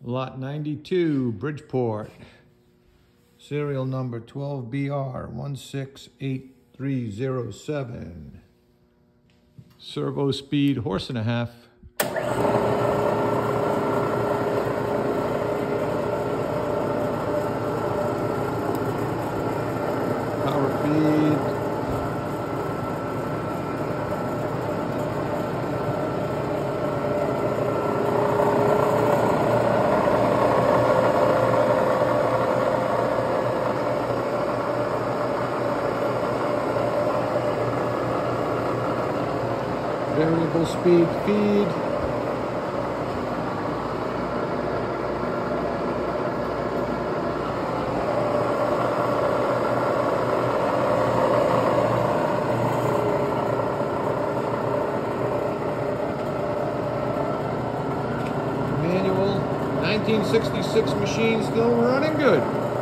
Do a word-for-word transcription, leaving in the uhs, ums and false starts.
Lot ninety-two, Bridgeport. Serial number twelve B R one six eight three zero seven. Servo speed, horse and a half. Power feed. Variable speed feed. Manual, nineteen sixty-six machine, still running good.